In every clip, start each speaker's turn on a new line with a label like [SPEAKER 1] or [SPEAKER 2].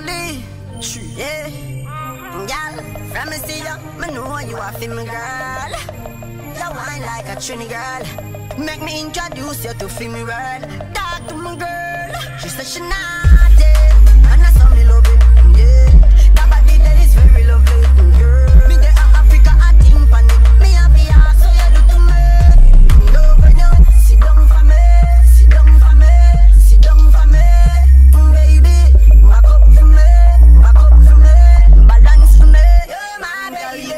[SPEAKER 1] lovely. Yeah, girl, from me see ya, me know you are for me, girl. You wine like a Trini girl. Make me introduce you to me world. Talk to me girl. She said she naughty, and I saw me love it. Yeah, that body that is very lovely, girl. Me the Africa, I think on it. Me happy, so you do to me. Love when you sit down for me, sit down for me, sit down for me, baby. Back up for me, back up for me, balance for me. You're my baby.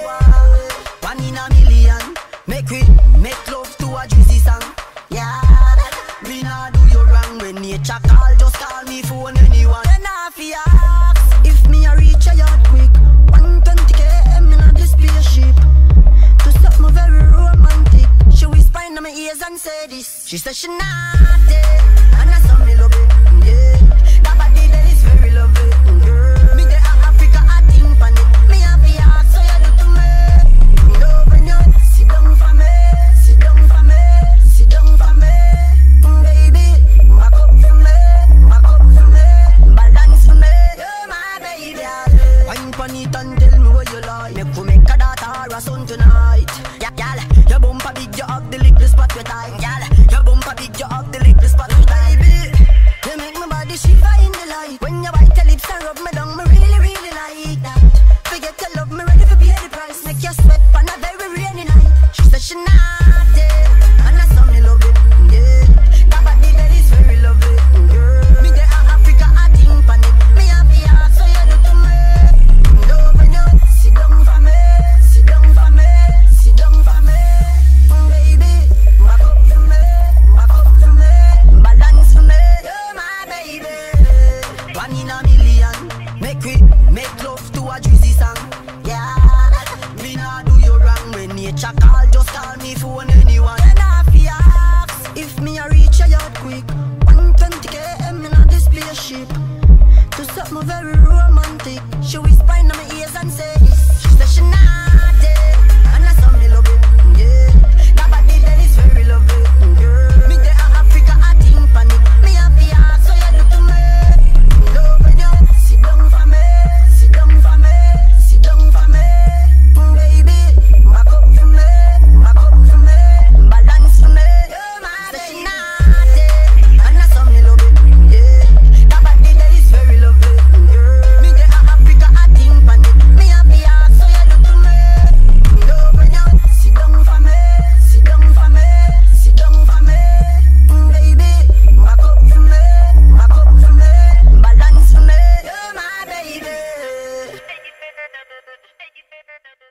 [SPEAKER 1] One in a million. Make love to a juicy song. Yeah, me nah do you wrong. When nature call, just call me phone anyone. Then I fi ask if me a reach a yard quick. 120 km in a this spaceship. To something very romantic. She whisper in my ears and say this. She said she naughty, and I saw me love it. Yeah, that body that is very lovely, girl. Me the Africa, I think on it. Me happy ask, so you do to me. Love when you sit down for me, sit down for me, sit down for me, baby. Back up for me, back up for me, balance for me. You're my baby. Wine pon it and tell me what you like. Make a daughter or a son tonight. Yeah, girl, your bumper big, you up the little spot with I. Girl, your bumper big, you up the little spot with I, baby. You make my body shiver in the light. When you bite your lips and rub me down, me really, really like that. Forget your love, me ready for pay the price. Make you sweat on a very rainy night. She said she naughty, and I saw me love it. Yeah, that body that is very lovely, girl. Me the Africa, I think on it. Me happy, so you do to me. Love when you sit down for me, sit down for me, sit down for me, baby. Back up for me, back up for me, balance for me. You're my baby. One in a million. Make love to a juicy song. Yeah, me nah do you wrong. When nature call, just call me phone anyone. And I fi ask if me a reach a yard quick. 120 km in a this spaceship. To something very romantic. She whisper in my ears and say this. She said she naughty, and I saw me love it. Yeah, that body that is very lovely, girl. Me the Africa, I think on it. Me happy, so you do to me. Love when you sit down for me, sit down for me, sit down for me, baby. Back up for me, back up for me, balance for me. You're my baby. Naughty, and I saw me love it. Yeah, that body that is very lovely, girl. Me the Africa, I think on it. Me happy, so you do to me. Love when you sit down for me, sit down for me, sit down for me, baby. Back up for me, back up for me, balance for me. You're my baby.